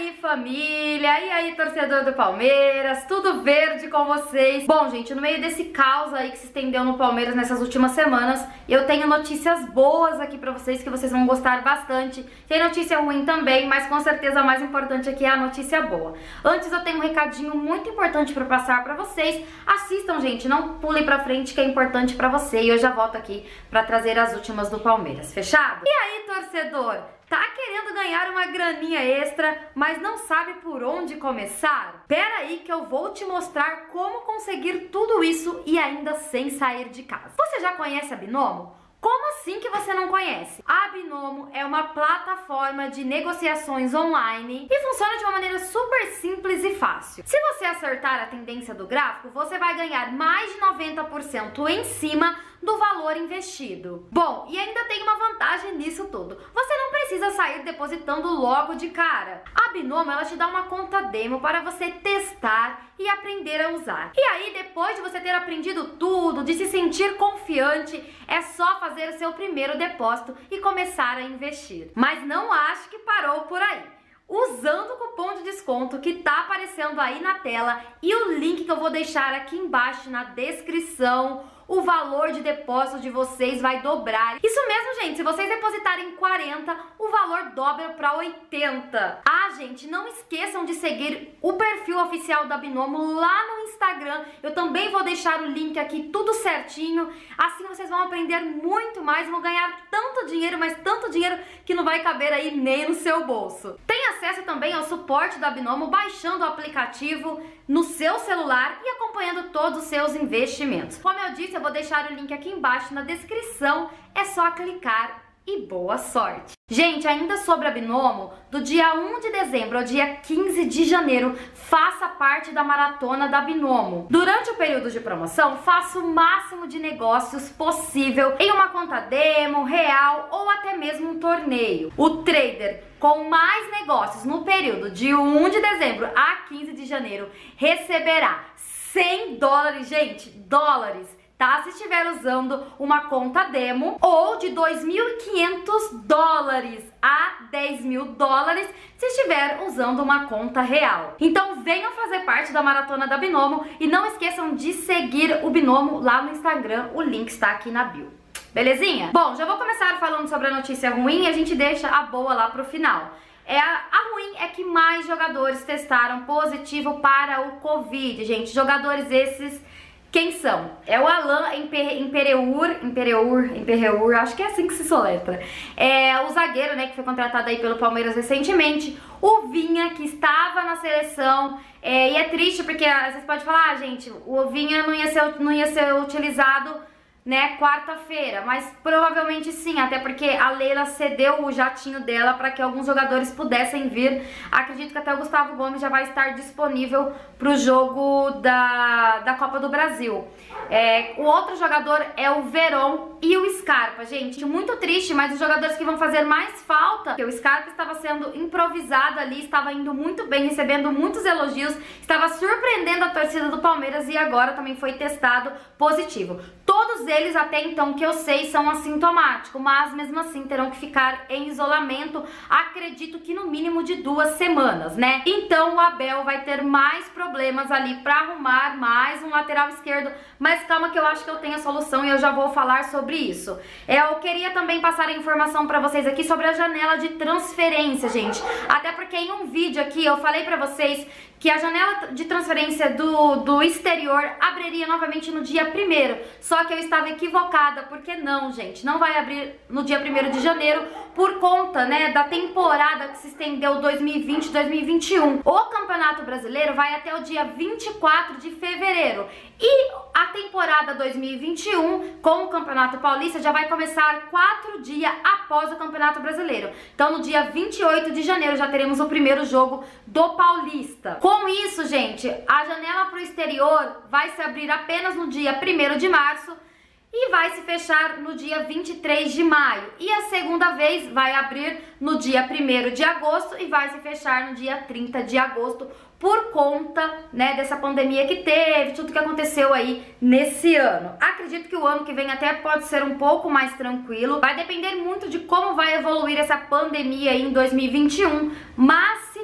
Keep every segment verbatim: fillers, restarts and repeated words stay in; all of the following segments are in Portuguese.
aí, família? E aí, torcedor do Palmeiras? Tudo verde com vocês? Bom, gente, no meio desse caos aí que se estendeu no Palmeiras nessas últimas semanas, eu tenho notícias boas aqui pra vocês que vocês vão gostar bastante. Tem notícia ruim também, mas com certeza a mais importante aqui é a notícia boa. Antes eu tenho um recadinho muito importante pra passar pra vocês. Assistam, gente, não pulem pra frente que é importante pra você. E eu já volto aqui pra trazer as últimas do Palmeiras. Fechado? E aí, torcedor? Tá querendo ganhar uma graninha extra, mas não sabe por onde começar? Pera aí que eu vou te mostrar como conseguir tudo isso e ainda sem sair de casa. Você já conhece a Binomo? Como assim que você não conhece? A Binomo é uma plataforma de negociações online e funciona de uma maneira super simples e fácil. Se você acertar a tendência do gráfico, você vai ganhar mais de noventa por cento em cima do valor investido. Bom, e ainda tem uma vantagem nisso tudo. Você não precisa sair depositando logo de cara. A Binomo, ela te dá uma conta demo para você testar e aprender a usar. E aí, depois de você ter aprendido tudo, de se sentir confiante, é só fazer o seu primeiro depósito e começar a investir. Mas não ache que parou por aí. Usando o cupom de desconto que tá aparecendo aí na tela e o link que eu vou deixar aqui embaixo na descrição, o valor de depósito de vocês vai dobrar. Isso mesmo, gente, se vocês depositarem quarenta, o valor dobra para oitenta. Ah, gente, não esqueçam de seguir o perfil oficial da Binomo lá no Instagram. Eu também vou deixar o link aqui, tudo certinho. Assim vocês vão aprender muito mais, vão ganhar tanto dinheiro, mas tanto dinheiro que não vai caber aí nem no seu bolso. Tem acesso também ao suporte da Binomo baixando o aplicativo no seu celular e acompanhando todos os seus investimentos. Como eu disse, eu vou deixar o link aqui embaixo na descrição, é só clicar e boa sorte! Gente, ainda sobre a Binomo, do dia um de dezembro ao dia quinze de janeiro, faça parte da maratona da Binomo. Durante o período de promoção, faça o máximo de negócios possível em uma conta demo, real ou até mesmo um torneio. O trader com mais negócios no período de um de dezembro a quinze de janeiro receberá cem dólares, gente, dólares, tá? Se estiver usando uma conta demo, ou de dois mil e quinhentos dólares a dez mil dólares se estiver usando uma conta real. Então venham fazer parte da maratona da Binomo e não esqueçam de seguir o Binomo lá no Instagram, o link está aqui na bio. Belezinha? Bom, já vou começar falando sobre a notícia ruim e a gente deixa a boa lá pro final. É a, a ruim é que mais jogadores testaram positivo para o Covid, gente. Jogadores esses, quem são? É o Alan Impereur, Impereur, Impereur, acho que é assim que se soletra. É o zagueiro, né, que foi contratado aí pelo Palmeiras recentemente. O Vinha, que estava na seleção, é, e é triste porque vocês podem falar, ah, gente, o Vinha não ia ser, não ia ser utilizado, né, quarta-feira, mas provavelmente sim, até porque a Leila cedeu o jatinho dela para que alguns jogadores pudessem vir. Acredito que até o Gustavo Gomes já vai estar disponível para o jogo da, da Copa do Brasil. É, o outro jogador é o Veron e o Scarpa, gente, muito triste, mas os jogadores que vão fazer mais falta, que o Scarpa estava sendo improvisado ali, estava indo muito bem, recebendo muitos elogios, estava surpreendendo a torcida do Palmeiras e agora também foi testado positivo. Todos eles, até então, que eu sei, são assintomáticos, mas mesmo assim terão que ficar em isolamento, acredito que no mínimo de duas semanas, né? Então o Abel vai ter mais problemas ali pra arrumar mais um lateral esquerdo, mas calma que eu acho que eu tenho a solução e eu já vou falar sobre isso. Eu queria também passar a informação pra vocês aqui sobre a janela de transferência, gente, até porque em um vídeo aqui eu falei pra vocês que a janela de transferência do, do exterior abriria novamente no dia primeiro, só que eu estava equivocada, porque não, gente, não vai abrir no dia primeiro de janeiro por conta, né, da temporada que se estendeu dois mil e vinte, dois mil e vinte e um. O Campeonato Brasileiro vai até o dia vinte e quatro de fevereiro e a temporada dois mil e vinte e um com o Campeonato Paulista já vai começar quatro dias após o Campeonato Brasileiro. Então no dia vinte e oito de janeiro já teremos o primeiro jogo do Paulista. Com isso, gente, a janela para o exterior vai se abrir apenas no dia primeiro de março e vai se fechar no dia vinte e três de maio. E a segunda vez vai abrir no dia primeiro de agosto e vai se fechar no dia trinta de agosto por conta, né, dessa pandemia que teve, tudo que aconteceu aí nesse ano. Acredito que o ano que vem até pode ser um pouco mais tranquilo. Vai depender muito de como vai evoluir essa pandemia aí em dois mil e vinte e um, mas se tudo for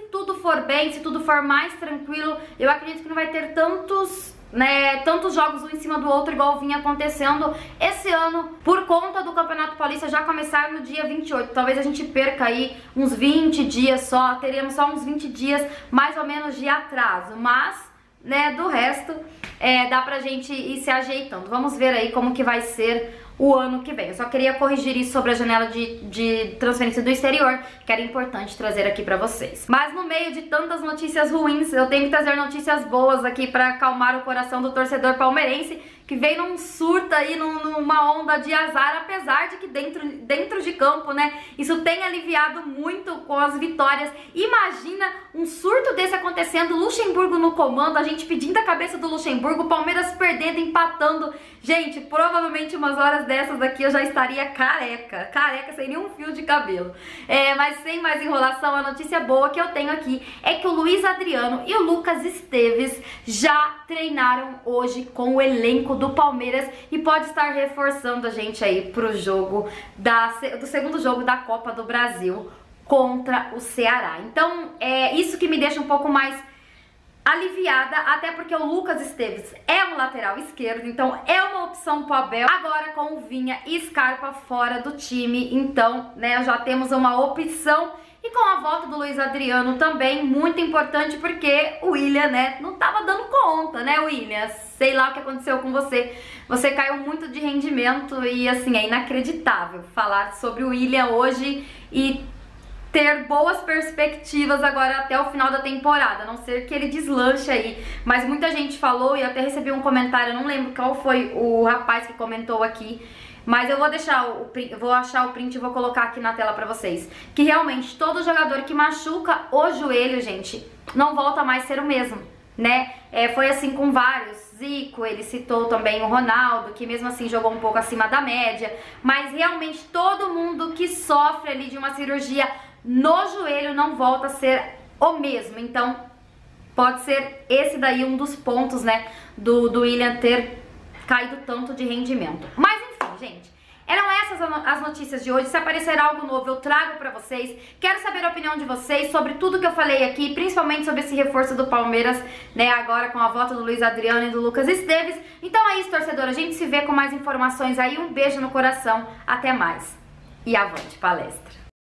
for bem, se tudo for mais tranquilo, eu acredito que não vai ter tantos... Né, tantos jogos um em cima do outro igual vinha acontecendo esse ano por conta do Campeonato Paulista já começar no dia vinte e oito. Talvez a gente perca aí uns vinte dias só, teremos só uns vinte dias mais ou menos de atraso, mas, né, do resto é, dá pra gente ir se ajeitando. Vamos ver aí como que vai ser o ano que vem. Eu só queria corrigir isso sobre a janela de, de transferência do exterior, que era importante trazer aqui pra vocês. Mas no meio de tantas notícias ruins, eu tenho que trazer notícias boas aqui pra acalmar o coração do torcedor palmeirense, que vem num surto aí, num, numa onda de azar, apesar de que dentro, dentro de campo, né, isso tem aliviado muito com as vitórias. Imagina um surto desse acontecendo, Luxemburgo no comando, a gente pedindo a cabeça do Luxemburgo, Palmeiras perdendo, empatando. Gente, provavelmente umas horas dessas daqui eu já estaria careca, careca sem nenhum fio de cabelo. É, mas sem mais enrolação, a notícia boa que eu tenho aqui é que o Luiz Adriano e o Lucas Esteves já treinaram hoje com o elenco do Palmeiras e pode estar reforçando a gente aí pro jogo da, do segundo jogo da Copa do Brasil contra o Ceará. Então é isso que me deixa um pouco mais aliviada, até porque o Lucas Esteves é um lateral esquerdo, então é uma opção pro Abel. Agora com o Vinha e Scarpa fora do time, então, né, já temos uma opção. E com a volta do Luiz Adriano também, muito importante, porque o William, né, não tava dando conta, né, William? Sei lá o que aconteceu com você. Você caiu muito de rendimento e, assim, é inacreditável falar sobre o William hoje e ter boas perspectivas agora até o final da temporada, a não ser que ele deslanche aí. Mas muita gente falou, e eu até recebi um comentário, eu não lembro qual foi o rapaz que comentou aqui, mas eu vou deixar o print, vou achar o print e vou colocar aqui na tela pra vocês, que realmente todo jogador que machuca o joelho, gente, não volta mais a ser o mesmo, né? É, foi assim com vários. Zico, ele citou também o Ronaldo, que mesmo assim jogou um pouco acima da média, mas realmente todo mundo que sofre ali de uma cirurgia no joelho não volta a ser o mesmo. Então pode ser esse daí um dos pontos, né, do, do William ter caído tanto de rendimento. Mas enfim, gente, eram essas as notícias de hoje. Se aparecer algo novo eu trago pra vocês. Quero saber a opinião de vocês sobre tudo que eu falei aqui, principalmente sobre esse reforço do Palmeiras, né, agora com a volta do Luiz Adriano e do Lucas Esteves. Então é isso, torcedor, a gente se vê com mais informações aí. Um beijo no coração, até mais e avante palestra.